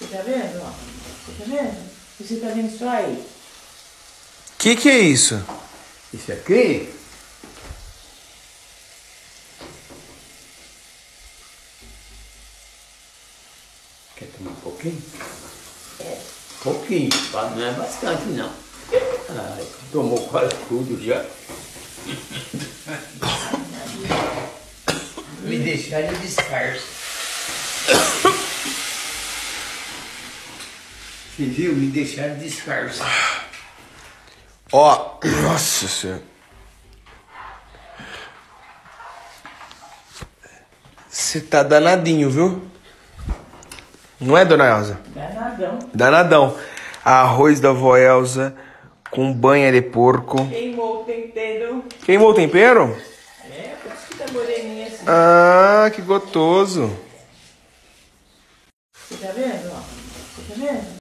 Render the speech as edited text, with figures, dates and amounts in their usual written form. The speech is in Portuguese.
Você tá vendo, ó? Você tá vendo? Você tá vendo isso aí? Que é isso? Isso aqui? Quer tomar um pouquinho? É. Pouquinho, não é bastante não. Ai, tomou quase tudo já. Me deixaram disfarce. Você viu? Me deixaram disfarce. Ó, nossa senhora. Você tá danadinho, viu? Não é, dona Elza? Danadão. Danadão. Arroz da vó Elza com banha de porco. Queimou o tempero. Queimou o tempero? É, por isso que tá moreninha assim. Ah, que gostoso. Você tá vendo, ó? Você tá vendo?